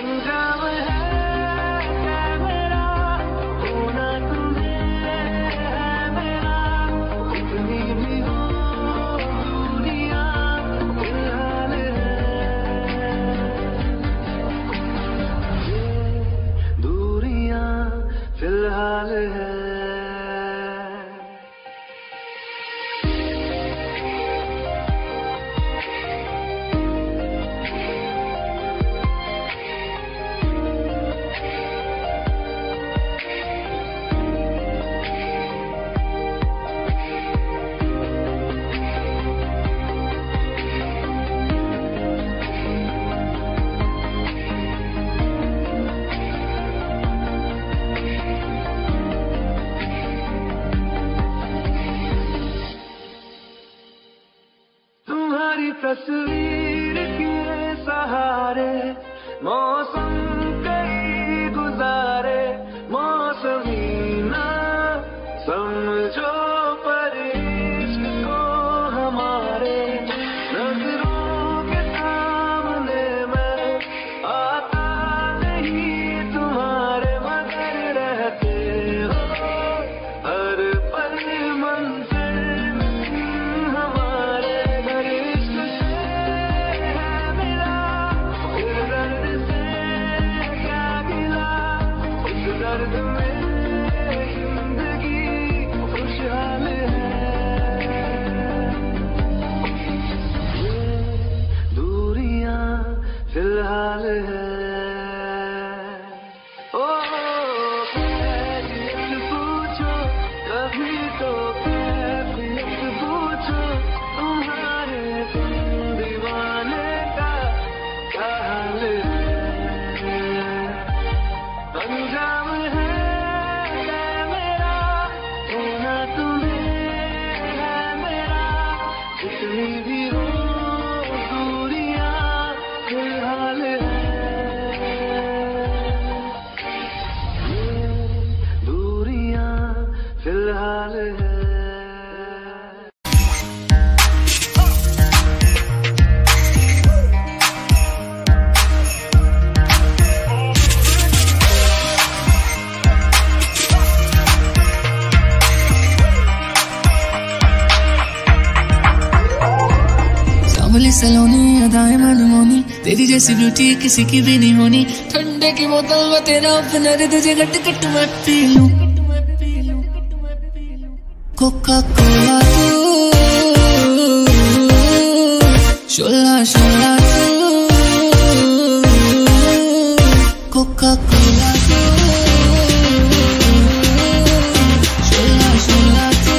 अंजाम है मेरा होना तुम्हें है मेरा, कितनी भी हो दूरियां फिलहाल है, ये दूरियां फिलहाल है। तस्वीर के सहारे मौसम कई गुजारे, मौसमी ना समझो पर इश्क को हमारे, नजरों के सामने मैं आता नहीं तुम्हारे, मगर रहते हो हर पल मंजिल हमारे, दर्द में जिंदगी खुशहाल है, ये दूरियां फिलहाल है। ओ कैफियत पूछो कभी तो कैफियत पूछो, तुम्हारे दीवाने का क्या हाल है, अंजाम है मेरा होना तुम्हें है मेरा, कितनी भी हो दूरियां फिलहाल है, ये दूरियां फिलहाल है। बोले सलोनी अदाएं मनमोनी, तेरी जैसी ब्यूटी किसी की भी नहीं होनी, ठंडे की बोतल में तेरा ओपनर, तुझे गट गट मैं पी लूं, कोका कोला तू शोला शोला तू, कोका कोला तू शोला शोला तू,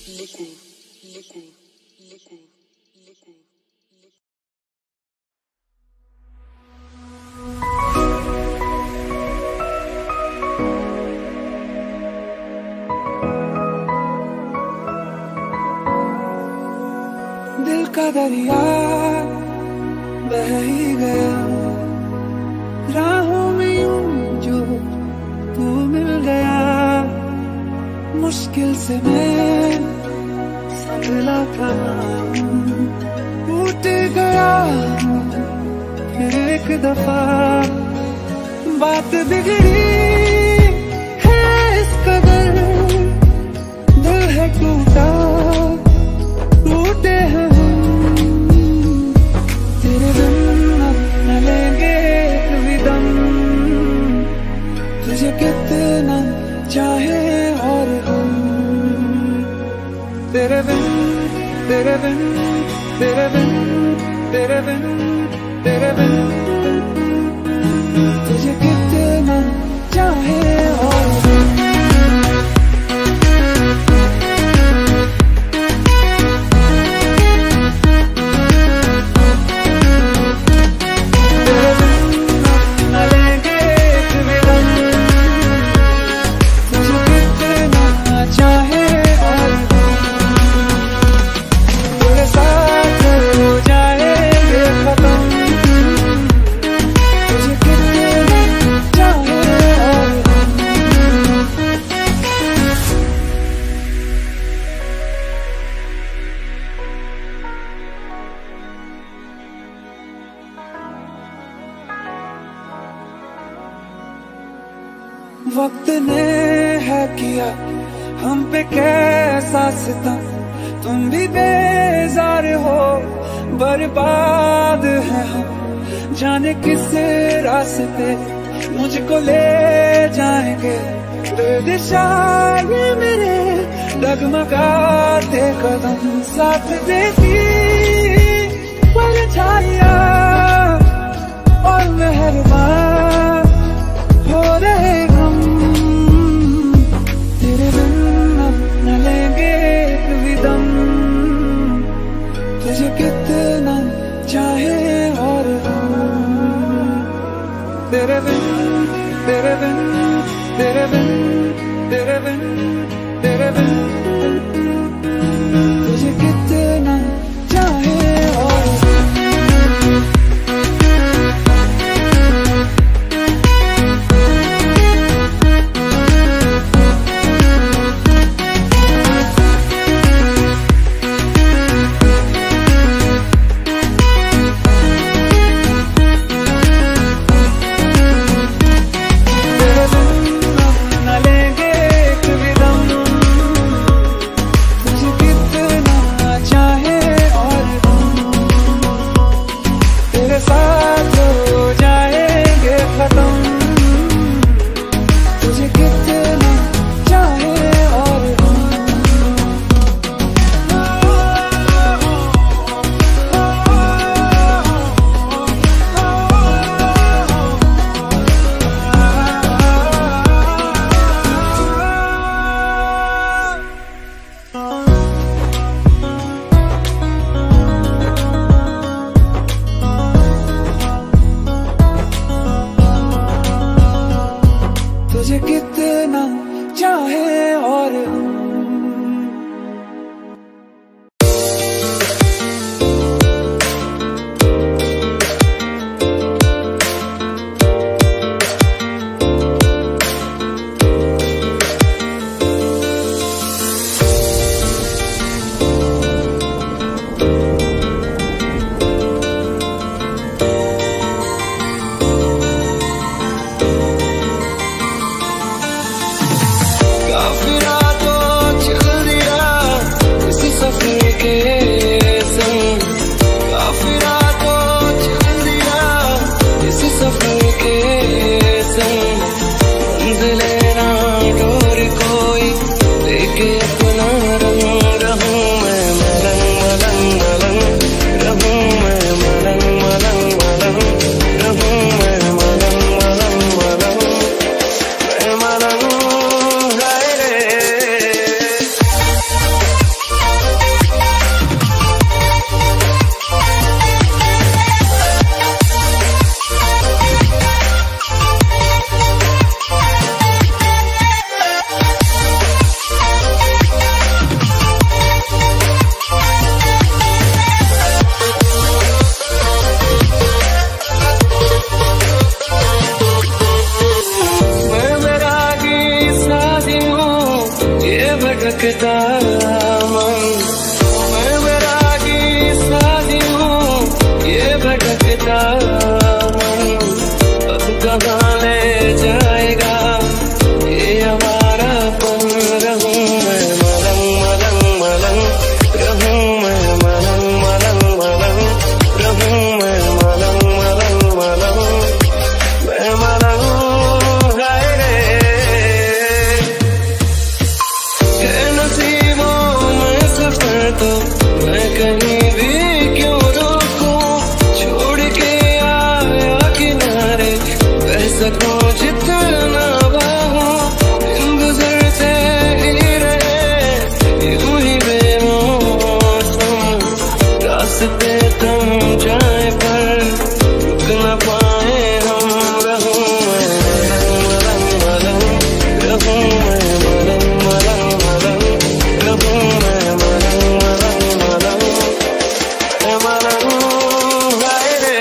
दिल का दरिया बह ही गया राहों में यूं जो तू मिल गया। मुश्किल से मैं संभला था, टूट गया फिर एक दफा। बात बिगड़ी है इस कदर, दिल है टूटा, टूटे हैं हम। तेरे बिन अब न लेंगे कभी दम, तुझे कितना चाहे और हम। तेरे बिन तेरे बिन तेरे बिन तेरे बिन तेरे बिन, तुझे कितना चाहे और हम। वक्त ने है किया हम पे कैसा सितम, तुम भी बेजार हो, बर्बाद है हम। जाने किस रास्ते मुझको ले जाएंगे, बेदिशा ये मेरे डगमगाते कदम। साथ देती परछाइयां और मेहरबान हो रहे हम। तेरे बिन अब न लेंगे कभी दम, तुझे कितना चाहे और हम। तेरे बिन तेरे बिन तेरे बिन तेरे बिन तेरे बिन, तुझे कितना चाहे और हम। मैं बैरागी साधी हूँ, ये भटकता मन अब कहाँ ले जाएगा ये हमारापन। रहूं मैं मलंग मलंग मलंग, रहूं मैं मलंग मलंग मलंग, रहूं मैं मलंग मलंग मलंग, मैं मलंग हाय रे। के नसीबों में सफर तो मैं कहीं भी क्यों रोकूं, छोड़ के आया किनारे बह सकूं जितना बाहूं, दिन गुजरते ही रहे यूं ही बेमौसम, रास्ते थम जाए पर रुक न पाए हम। रहूं मैं मलंग मलंग मलंग, रहूं मैं मलंग मलंग मलंग, रहूं मैं मलंग मलंग मलंग, मैं मलंग हाय रे।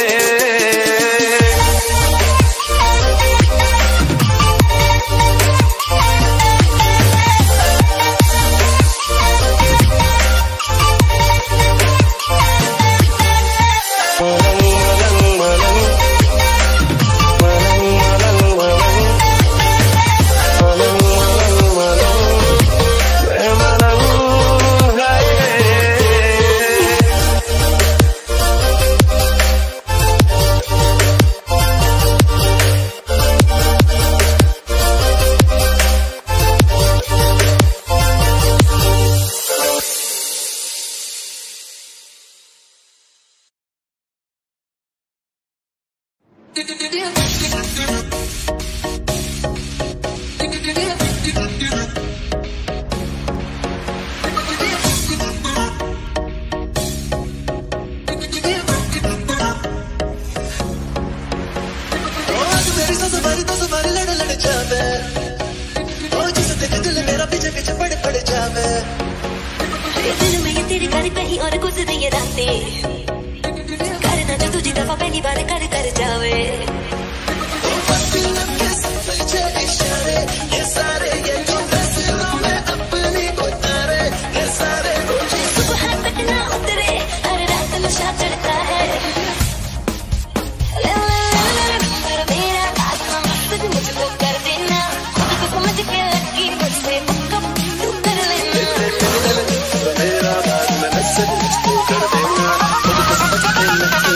दिल में ये तेरे घर कहीं और गुजरे ये रातें, करना जो तुझे दफा पहली बार कर कर जावे। ये सारे ये जो फैसलों में अपनी उतारे, ये सारे सुबह तक ना उतरे, हर रात नशा चढ़ता है। मेरा आत्मा मस्त मुझको कर देना, खुद को समझ के लगी मुझसे पक्का तू कर लेना। मेरा बात में मुझको कर देना, खुद को समझ के लगी।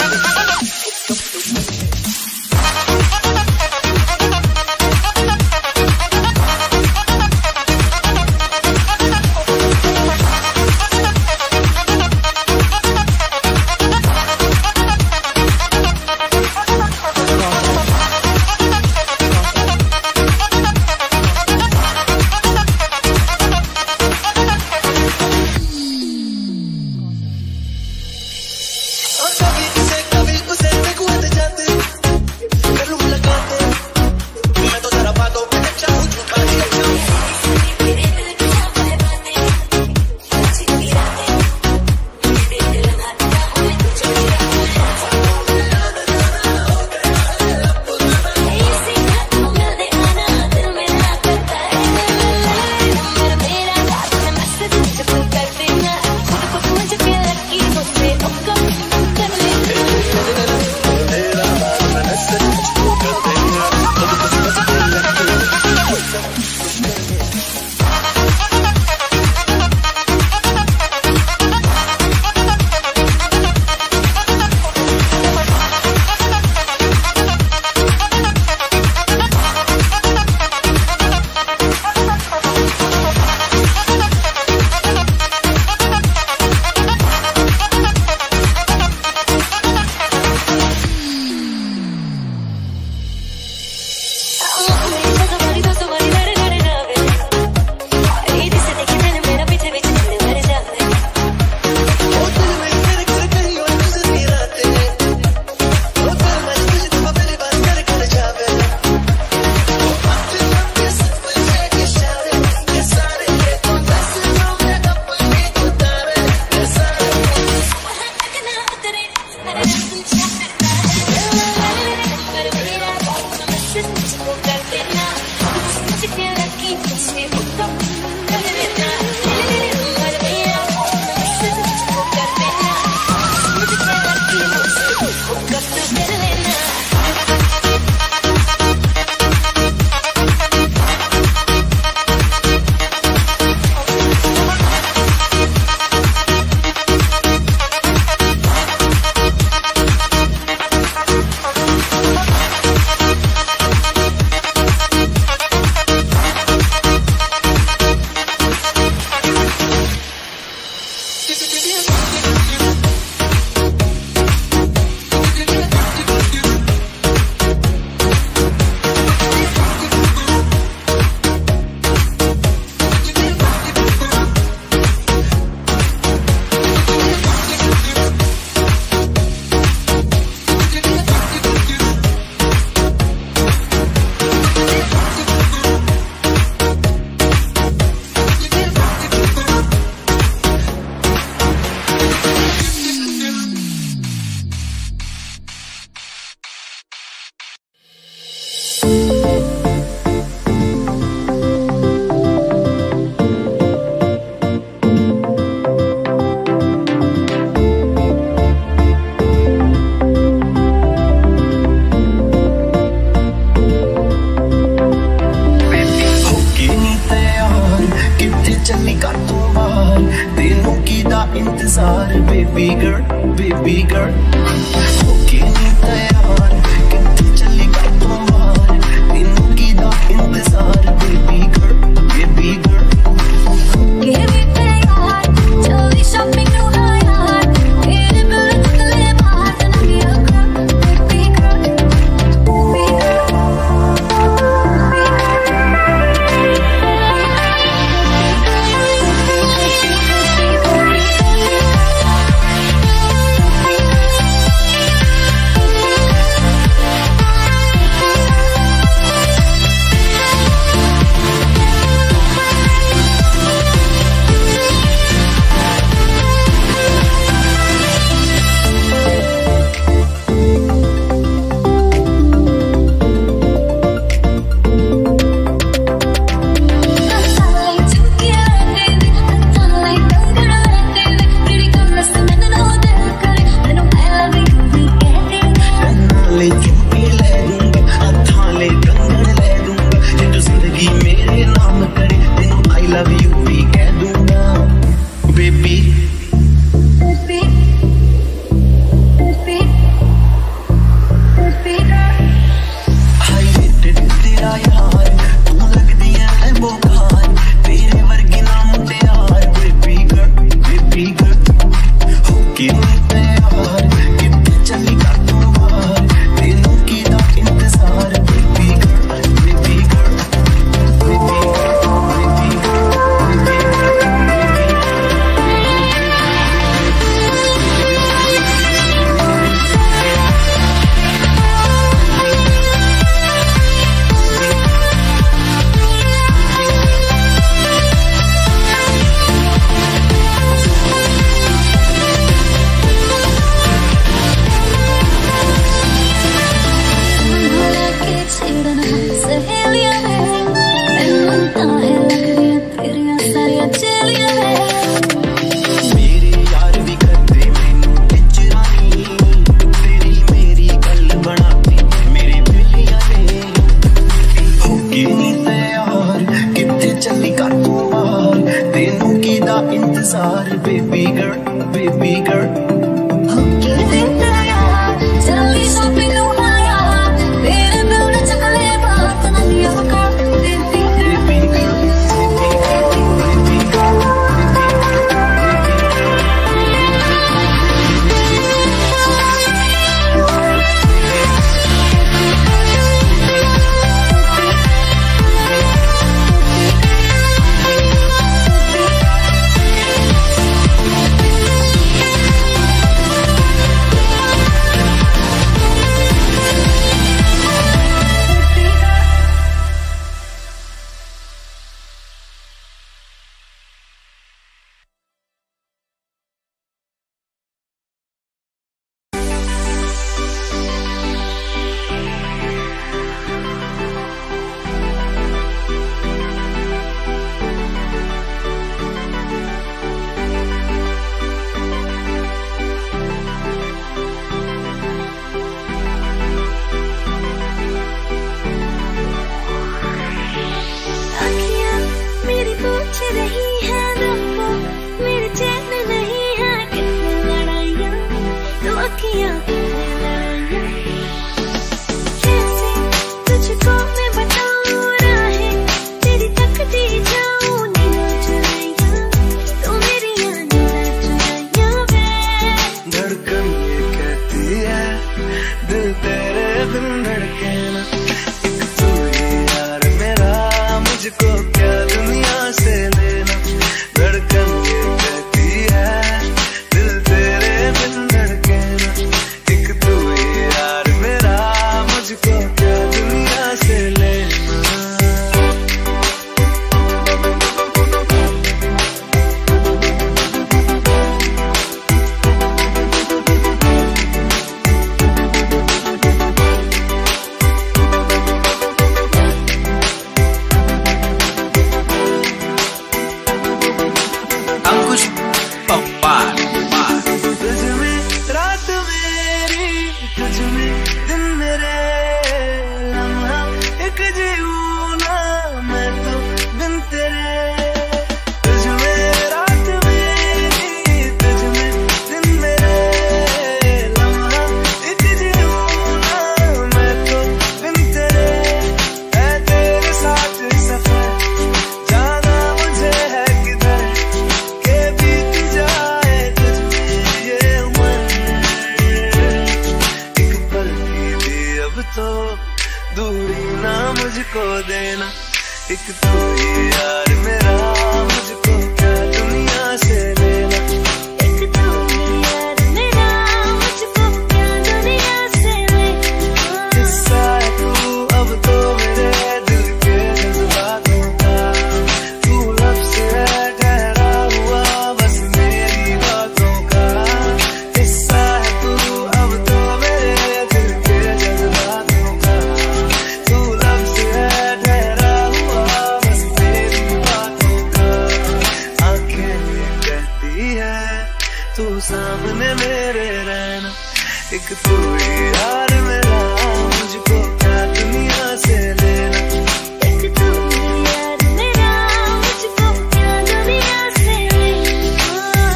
एक तू ही यार मेरा, मुझको क्या दुनिया से लेना। एक तू ही यार मेरा, मुझको क्या दुनिया से लेना। किस्सा है तू अब तो मेरे दिल के जज्बातों का, तू लफ्ज़ है ठहरा हुआ बस मेरी बातों का। किस्सा है तू अब तो मेरे दिल के जज्बातों का, तू लफ्ज़ है ठहरा हुआ बस मेरी बातों का। आंखें कहती है तू सामने मेरे रहना, एक तू ही यार मेरा, मुझको क्या दुनिया से लेना। एक तू ही यार मेरा, मुझको क्या दुनिया से लेना।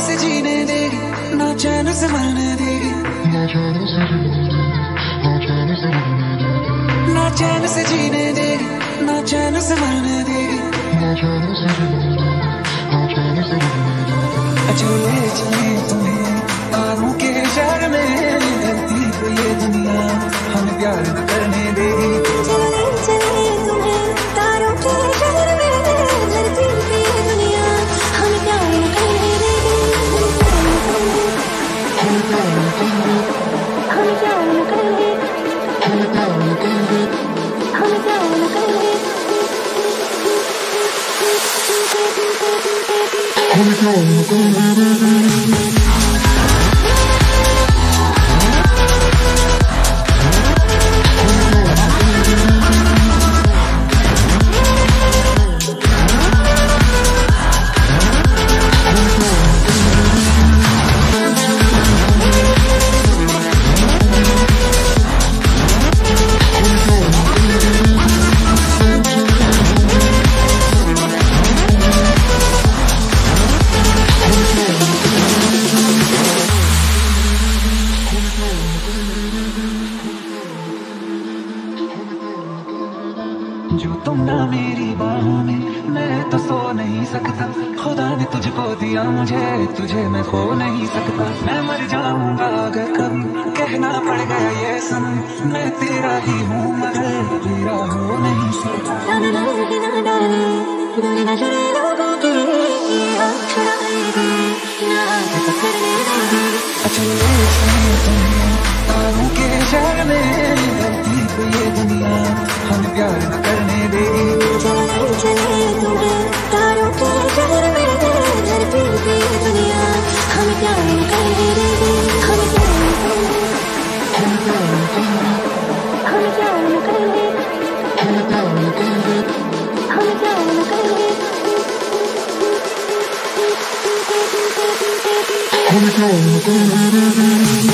से जीने देगी, ना चैन से मरने देगी, ना चैन से जीने देगी, ना चैन से मरने देगी। चले चले तुम्हें तारों के शहर में, धरती को ये दुनिया हमें प्यार न करने देगी। चले चले तुम्हें तारों के शहर में, धरती को ये दुनिया हमें प्यार न करने देगी। हमें प्यार न करने, हमें प्यार न करने, हमें प्यार न करने, हमें प्यार न करने, हमें प्यार न करने। जो तुम ना मेरी बाहों में, मैं तो सो नहीं सकता। खुदा ने तुझको दिया मुझे, तुझे मैं खो नहीं सकता। मैं मर जाऊंगा अगर कभी कहना पड़ गया ये सनम, मैं तेरा ही हूँ मगर तेरा हो नहीं सकता। चले चले तुम्हें तारों के शहर में, धरती को ये दुनिया हमें प्यार न करने देगी। चले चले तुम्हें तारों के शहर में, धरती को ये दुनिया हमें प्यार न करने देगी। हमें प्यार न करने, हमें प्यार न करने, हमें प्यार न करने, हमें प्यार न करने, हमें प्यार न करने, हमें प्यार न करने।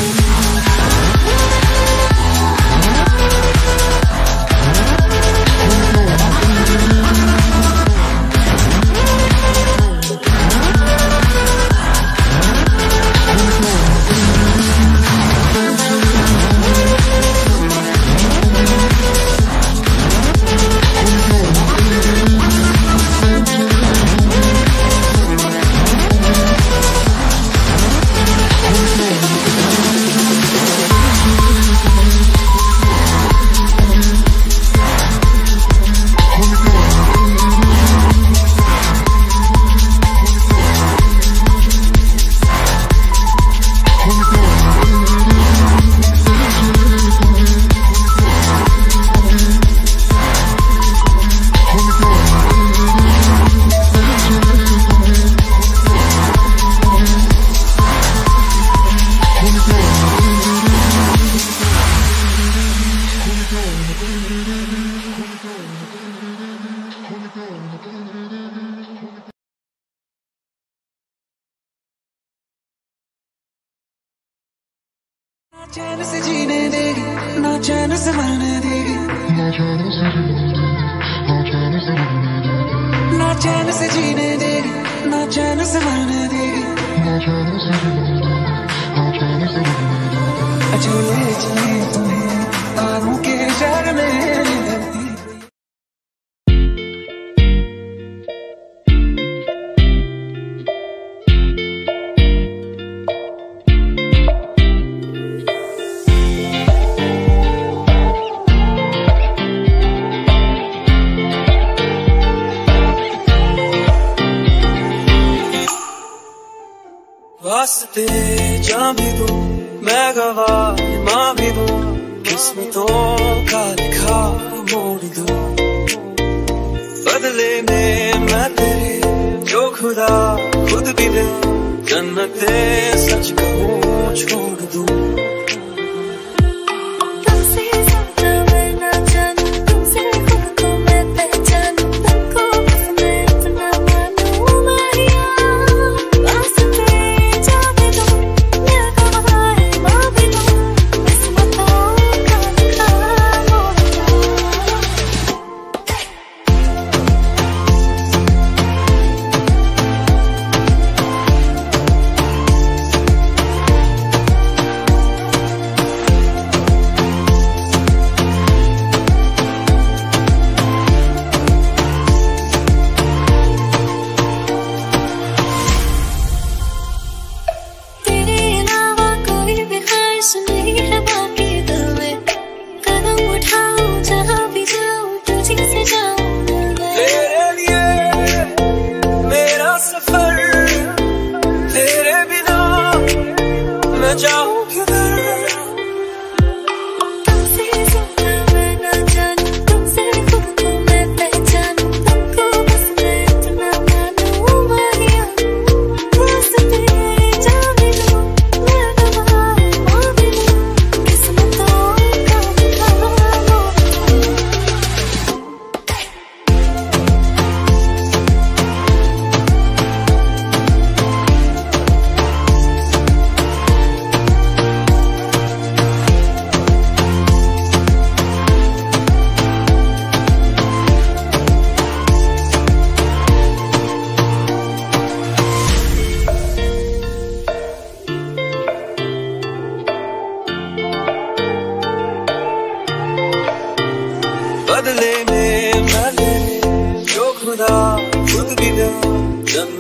चैन से जीने देगी, ना चैन से मरने देगी, ना चैन से जीने देगी, ना चैन से मरने देगी। चले चले तुम्हें तारों के शहर में, धरती वास्ते जान भी दूं, मैं गवाह माँ भी दूं, किस्मतों का लिखा मोड़ दूं। बदले में मैं तेरे जो खुदा खुद भी दे, जन्नते सच कहूँ छोड़ दूं।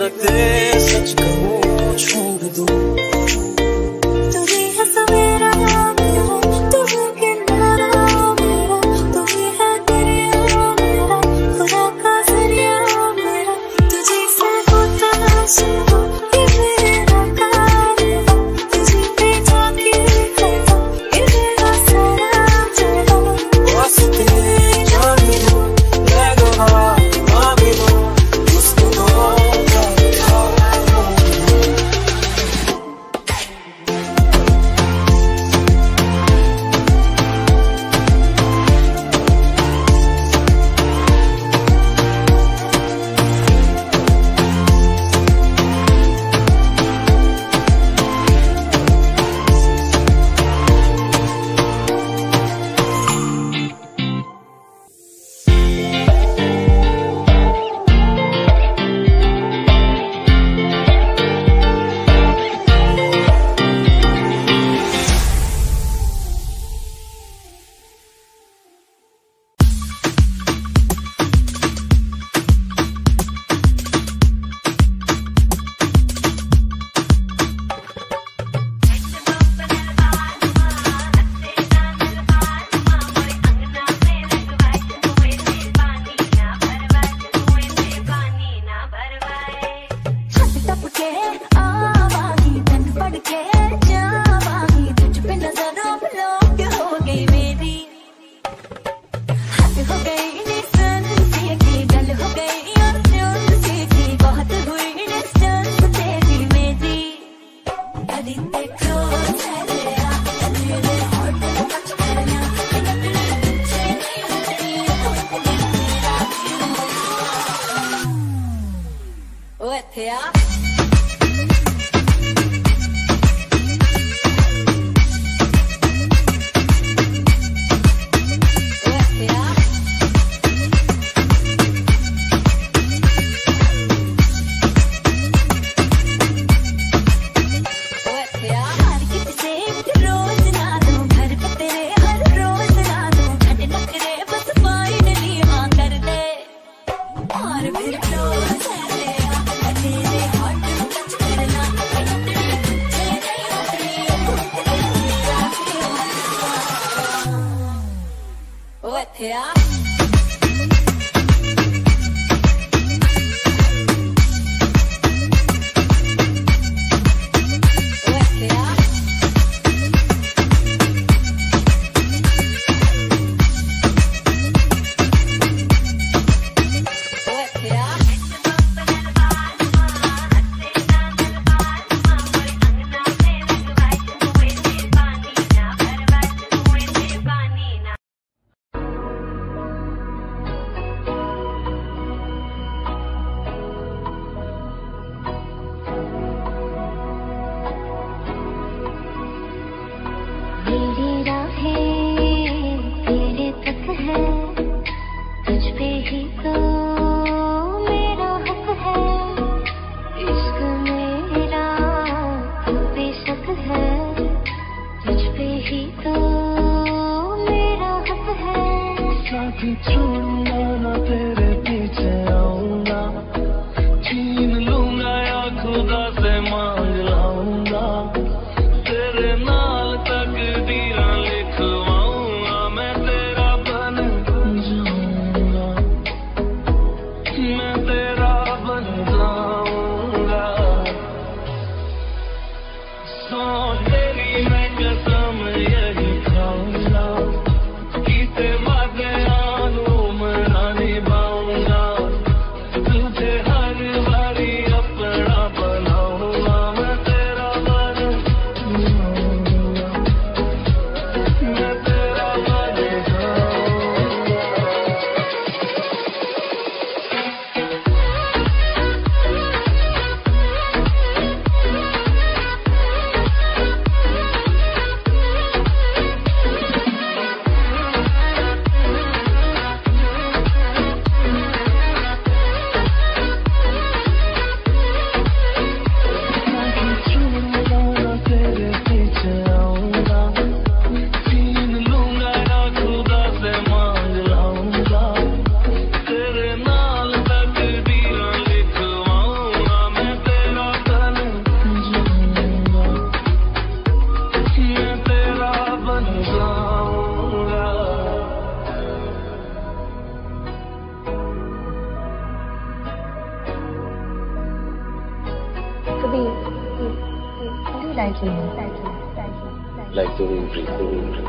सकते सच कहूँ छोड़ दूँ। तू ही है सवेरा मेरा, तू ही किनारा मेरा, तू ही है दरिया मेरा, खुदा का जरिया मेरा। तुझे से होता शुरू ये मेरा कारवां, तुझे पे जाके खड़ा ये मेरा सारा जहां। वास्ते जाने दो मैं गवा भी दो उसको like the wind breathes.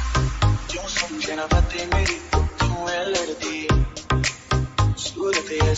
मेरी तू है लड़ती सूरत है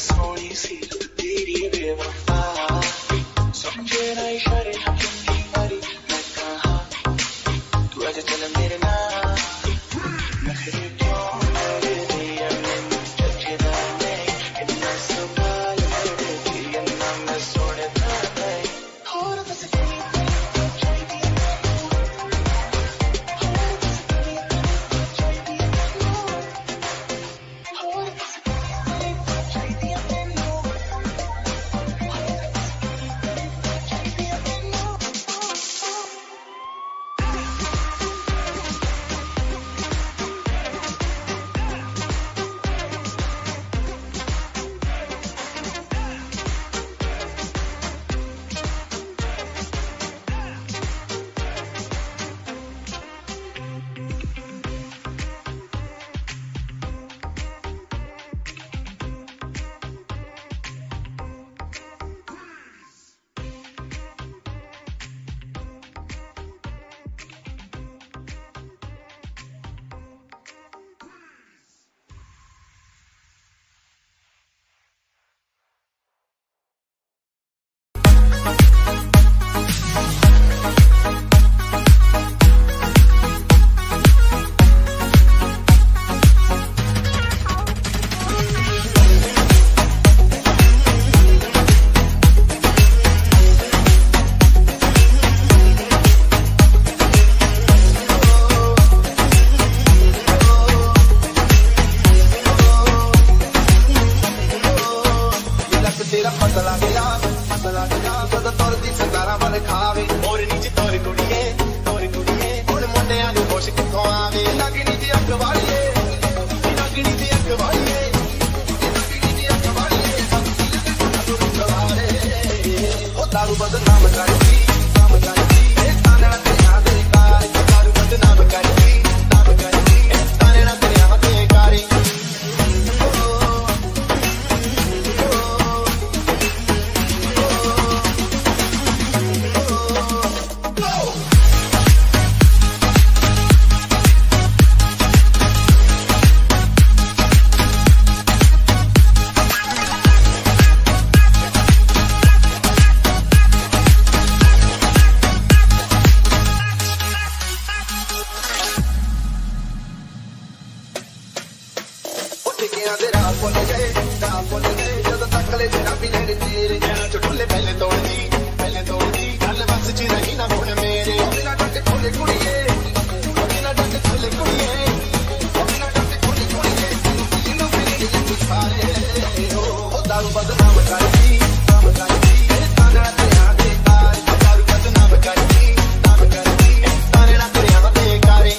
ਤੁਰਦੀ ਸੰਦਾਰਾਂ ਵੱਲ ਖਾਵੇ ਹੋਰ ਨੀਚ ਤੋਰ ਕੁੜੀਏ ਹੁਣ ਮੁੰਡਿਆਂ ਨੂੰ ਹੋਸ਼ ਕਿੱਥੋਂ ਆਵੇ ਲੱਗਣੀ ਦੀ ਅੱਗ ਵਾਲੀਏ ਲੱਗਣੀ ਦੀ ਅੱਗ ਵਾਲੀਏ ਲੱਗਣੀ ਦੀ ਅੱਗ ਵਾਲੀਏ ਉਹ ਦਾਰੂ ਬਦਨਾਮ ਕਰਦੀ ਇਹ ਤਾਨੇ ਨਾਲ ਤੇਰਾ ਦੇ ਕਾਰ ਦਾਰੂ ਬਦਨਾਮ ਕਰਦੀ ਇਹ ਤਾਨੇ ਨਾਲ ਤੇਰਾ ਦੇ ਕਾਰੀ ਜਦੋਂ ਤੱਕ ਲੈ ਜਰਾ ਵੀ ਲੈਣ ਤੇਰੇ ਚੁੱਟਲੇ ਪਹਿਲੇ ਤੋੜਦੀ ਗੱਲ ਬਸ ਚ ਨਹੀਂ ਨਾ ਹੁਣ ਮੇਰੇ ਬਿਨਾ ਡੱਕ ਖੋਲੇ ਕੁੜੀਏ ਬਿਨਾ ਡੱਕ ਖੋਲੇ ਕੁੜੀਏ ਬਿਨਾ ਡੱਕ ਖੋਲੇ ਕੁੜੀਏ ਇਹਨੂੰ ਮੇਰੇ ਲਈ ਸਾਰੇ ਉਹ ਦਾਰੂ ਬਦਨਾਮ ਕਰਦੀ ਇਹ ਤਾਨਾ ਤੇਰਾ ਦੇ ਕਾਰ ਦਾਰੂ ਬਦਨਾਮ ਕਰਦੀ ਇਹ ਤਾਨੇ ਨਾਲ ਤੇਰਾ ਦੇ ਕਾਰੇ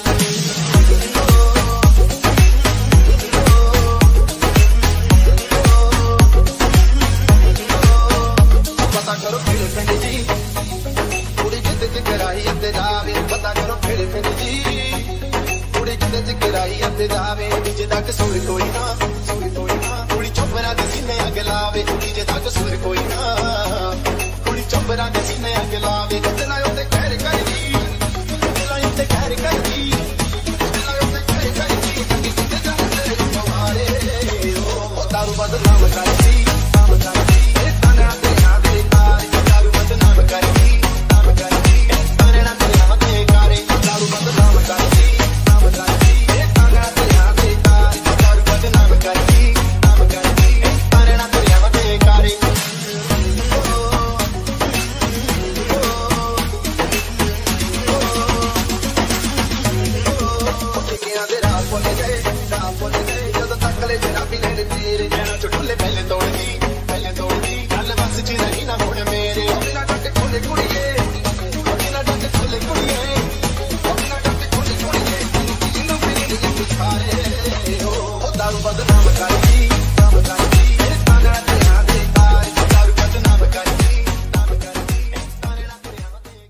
ਪਤਾ ਕਰੋ ਕਿਹੜੇ ਪਿੰਡ ਦੀ ਕੁੜੀ ਜਿੱਦ ਚ ਕਰਾਈ ਅੱਤੇ ਜਾਵੇ ਪਤਾ ਕਰੋ ਕਿਹੜੇ ਪਿੰਡ ਦੀ ਕੁੜੀ ਜਿੱਦ ਚ ਕਰਾਈ ਅੱਤੇ ਜਾਵੇ ਨੀਚੇ ਤੱਕ ਸੁਰ ਕੋਈ ਨਾ ਕੁੜੀ ਚੋਪਰਾਂ ਦੇ ਸੀਨੇ ਅੱਗ ਲਾਵੇ ਨੀਚੇ ਤੱਕ ਸੁਰ ਕੋਈ ਨਾ ਕੁੜੀ ਚੋਪਰਾਂ ਦੇ ਸੀਨੇ ਅੱਗ ਲਾਵੇ ਦਿਲਾਂ ਉੱਤੇ ਕਹਿਰ ਕਰਦੀ ਦਿਲਾਂ ਉੱਤੇ ਕਹਿਰ ਕਰਦੀ ਦਿਲਾਂ ਉੱਤੇ ਕਹਿਰ ਕਰਦੀ ਕਿ ਕਿਤੇ ਜਾਂਦੇ ਤੁਹਾਰੇ ਉਹ ਦਾਰੂ ਬਦਨਾਮ ਕਰਦੀ ਇਹ ਤਾਨਾ ਤੇਰਾ ਦੇ ਕਾਰ ਦਾਰੂ ਬਦਨਾਮ ਕਰਦੀ ਇਹ ਤਾਨੇ ਨਾਲ ਤੇਰਾ ਦੇ ਕਾਰੇ ਦਾਰੂ ਬਦਨਾਮ ਕਰਦੀ ਇਹ ਤਾਨਾ ਤੇਰਾ ਦੇ ਕਾਰ ਦਾਰੂ ਬਦਨਾਮ ਕਰਦੀ ਇਹ ਤਾਨੇ ਨਾਲ ਤੇਰਾ ਦੇ ਕਾਰੇ ਟਿਕਿਆਂ ਦੇ ਰਾਹ ਭੁੱਲ ਗਏ ਜਦੋਂ ਤੱਕ ਲੈ ਜਰਾ ਵੀ ਲੈਣ ਤੇਰੇ ਚੁੱਟਲੇ ਪਹਿਲੇ ਤੋੜਦੀ ਗੱਲ ਬਸ ਚ ਨਹੀਂ ਨਾ ਹੁਣ ਮੇਰੇ ਬਿਨਾ ਡੱਕ ਖੋਲੇ ਕੁੜੀਏ ਬਿਨਾ ਡੱਕ ਖੋਲੇ ਕੁੜੀਏ ਬਿਨਾ ਡੱਕ ਖੋਲੇ ਕੁੜੀਏ ਇਹਨੂੰ ਮੇਰੇ ਲਈ ਸਾਰੇ ਉਹ ਦਾਰੂ ਬਦਨਾਮ ਕਰਦੀ ਇਹ ਤਾਨਾ ਤੇਰਾ ਦੇ ਕਾਰ ਦਾਰੂ ਬਦਨਾਮ ਕਰਦੀ ਇਹ ਤਾਨੇ ਨਾਲ ਤੇਰਾ ਦੇ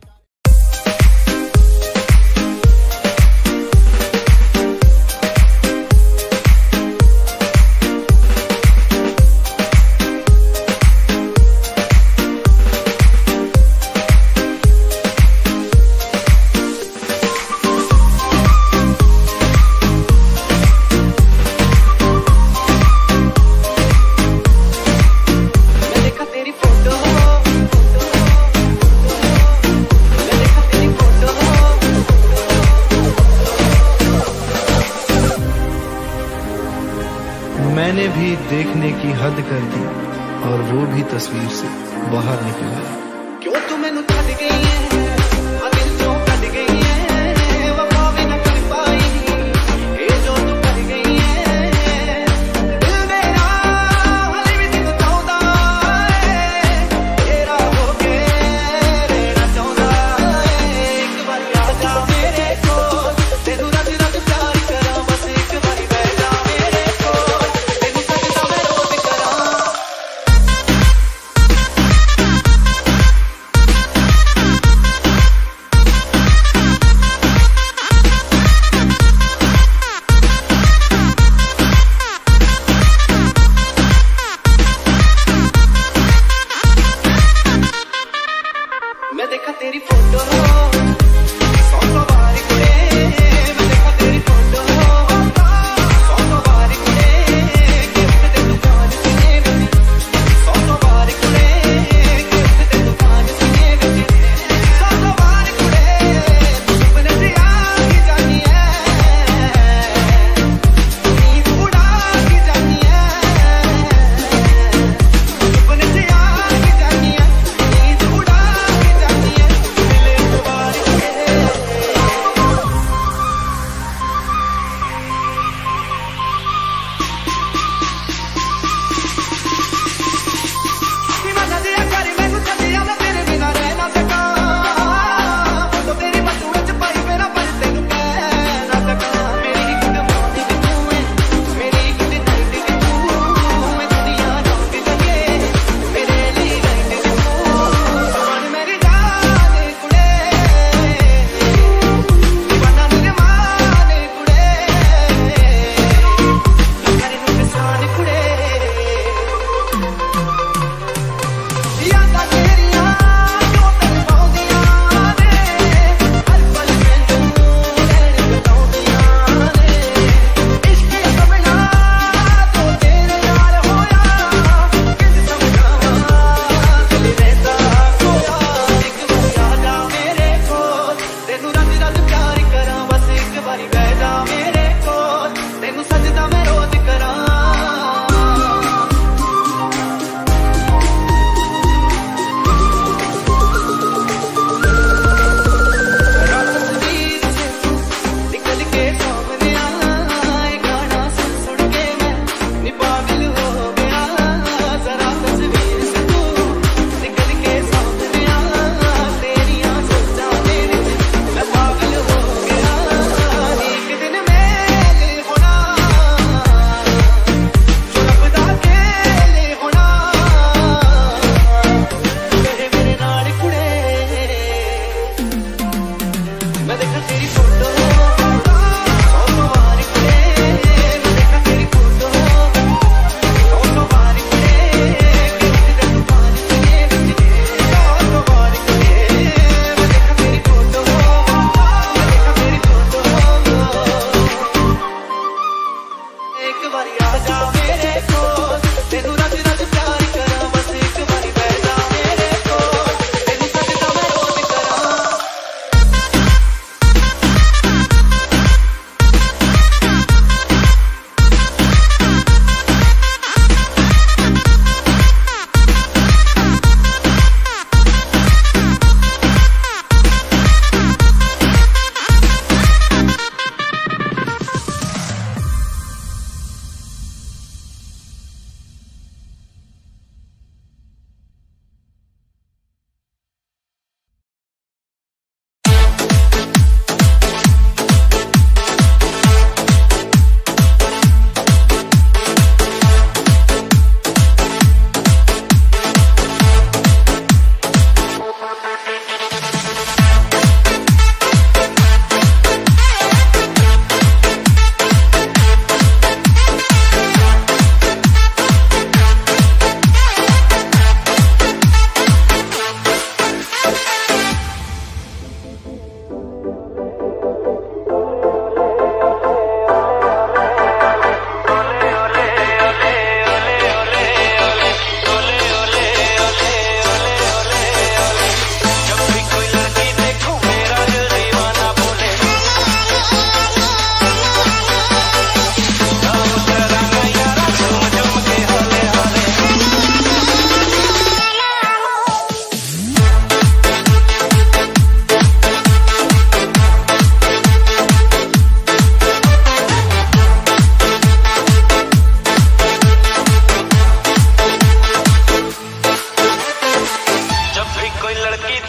मैंने भी देखने की हद कर दी और वो भी तस्वीर से बाहर निकल गया क्यों तू मैनू छड़ गई है आ दिल चों कट गई है वफा भी न कर पाई ये जो तू कर गई है दिल मेरा हले भी तेनू चाहता है तेरा हो के रहना चाहता है एक बार आ जा मेरे कोल तेनू रज रज प्यार करा बस एक बार बैठ जा मेरे कोल तेनू सकदा मैं रोज करा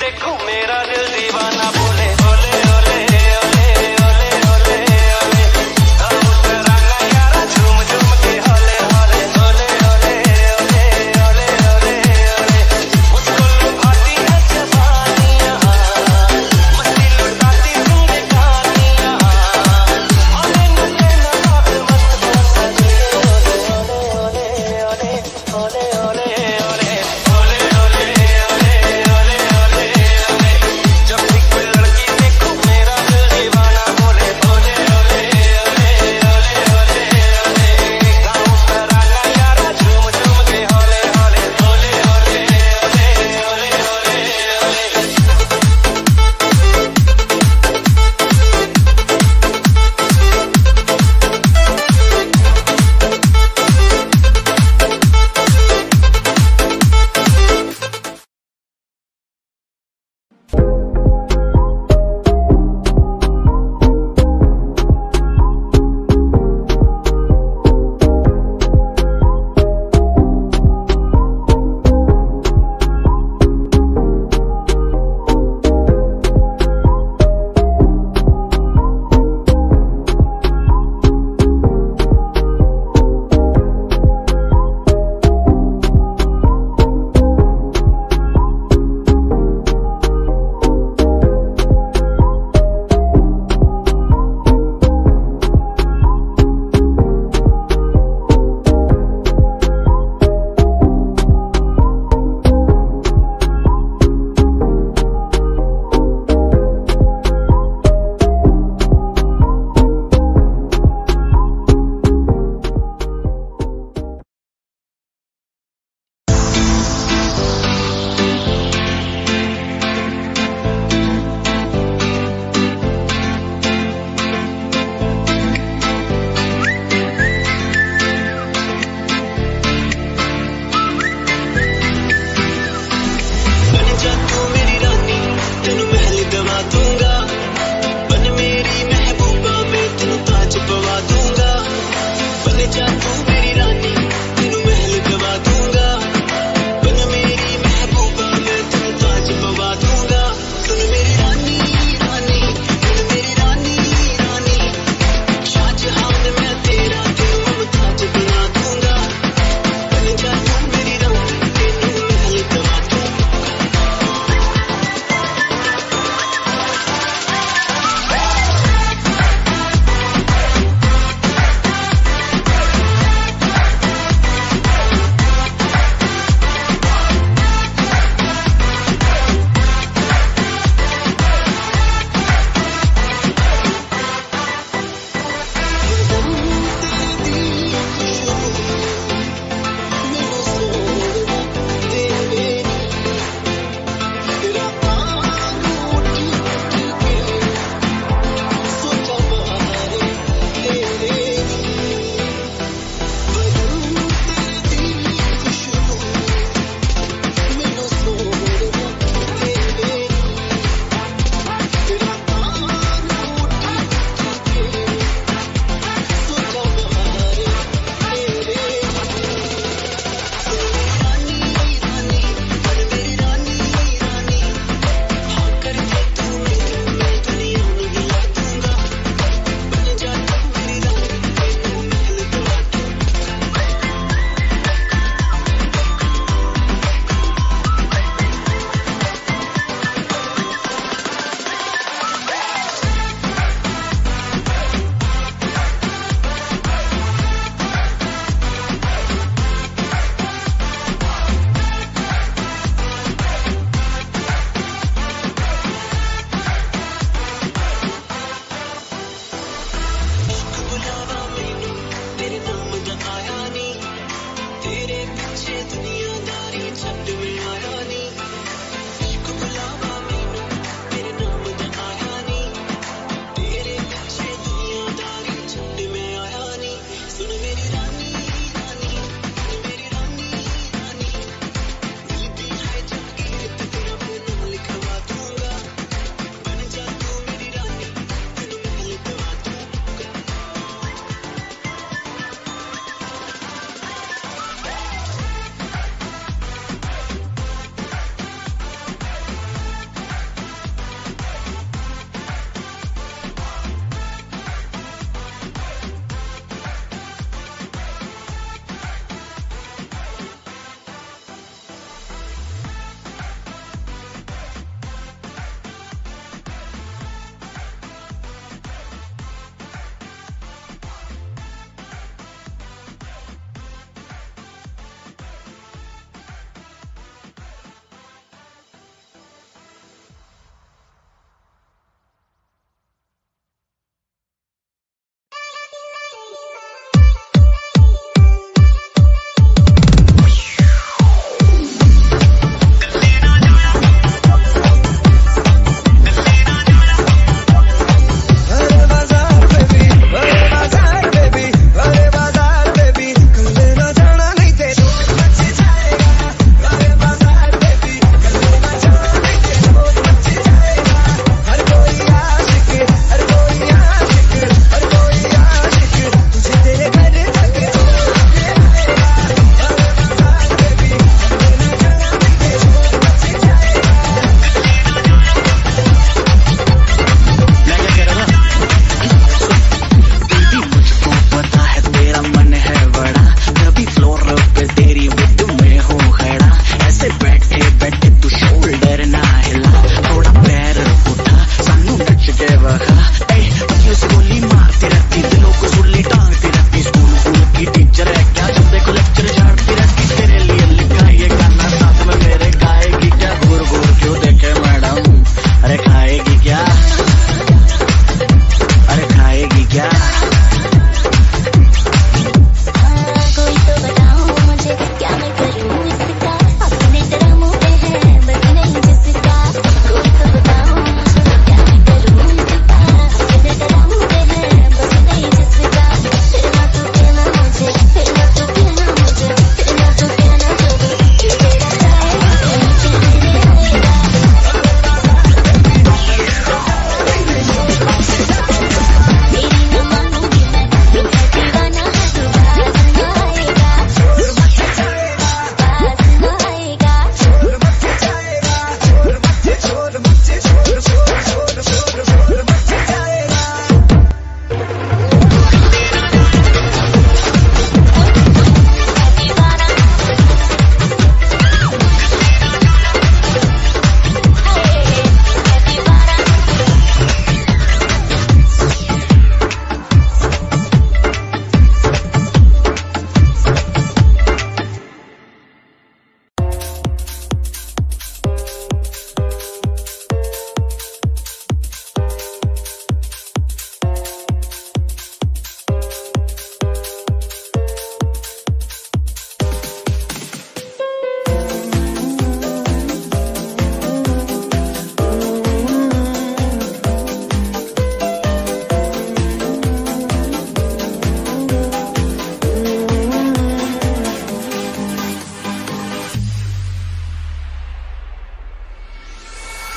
देखूं मेरा दिल दीवाना बोले ओले ओले ओले ओले ओले ओले रंगा यारा झूम झूम के होले होले ओले ओले ओले ओले ओले ओले मुझको लुभाती है जवानियां मस्ती लुटाती मेरे कहानियां ओले नचे नवाब मस्त सजे ओले ओले ओले ओले ओले ओले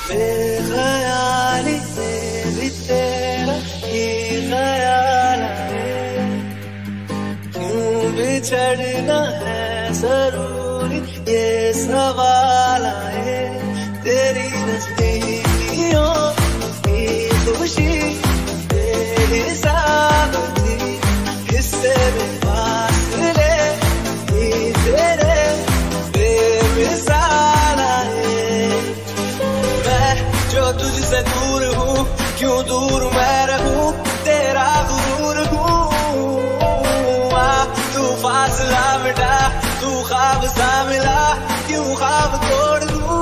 बेख्याली में भी तेरा ही ख्याल आए, क्यों बिछड़ना है जरूरी ये सवाल आए, तेरी नजदीकियों की खुशी बेहिसाब थी, किससे भी फासले ही तेरे बेमिसाल आए। मैं जो तुझसे दूर हूँ, क्यों दूर मैं रहूँ, तेरा गुरूर हूँ। तू फासला मिटा, तू ख्वाब सा मिला, क्यों ख्वाब तोड़ दूँ।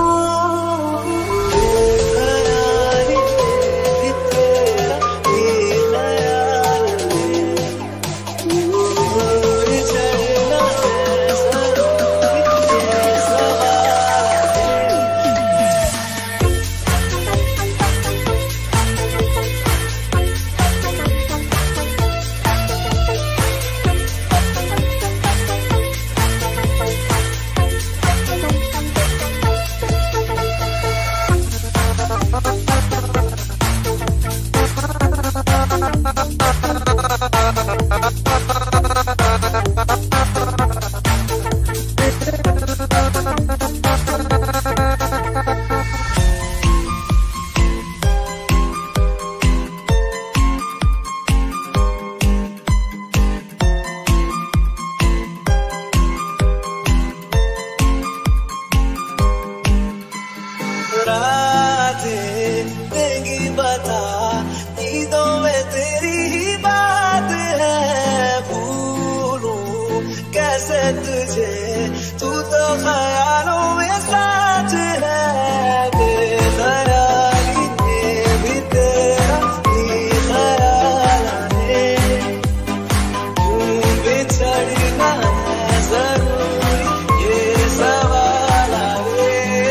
रातें देंगी बता, नींदों में तेरी ही बात है, भूलूं कैसे तुझे, तू तो ख्यालों में साथ है। बेख्याली में भी तेरा ही ख्याल आए, क्यों बिछड़ना है जरूरी ये सवाल आए।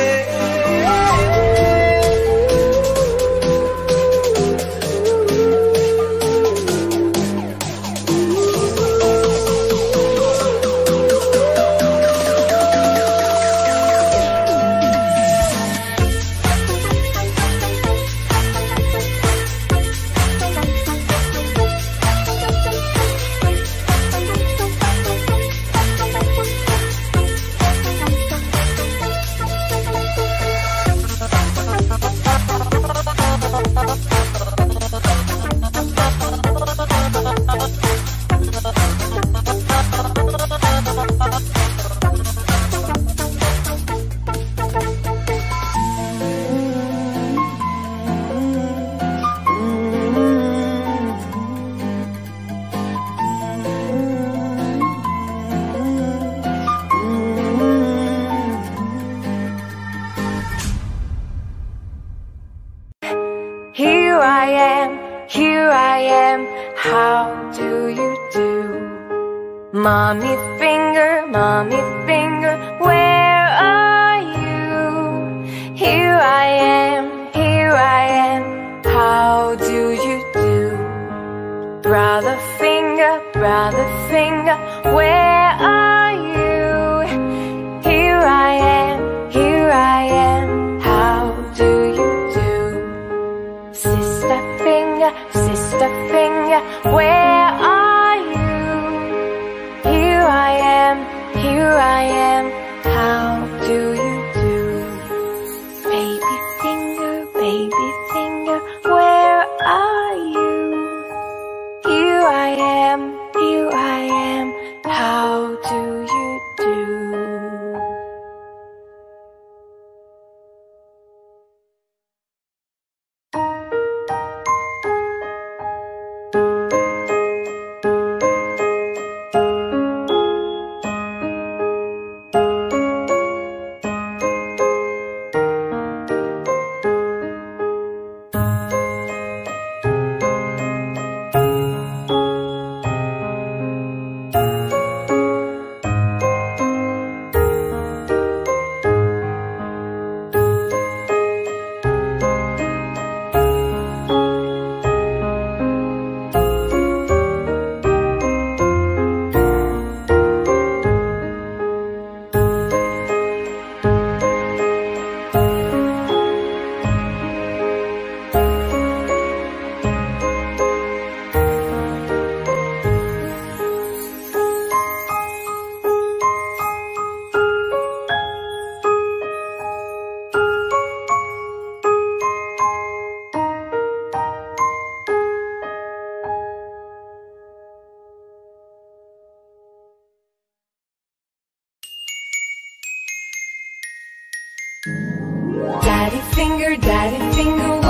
Here I am, how do you do? Mommy finger, where are you? Here I am, how do you do? Brother finger, where are you? Here I am, how do you do? Sister finger, where are you? Here I am, how do you do? Baby finger, where are you? Here I am, how do you do? finger, daddy finger.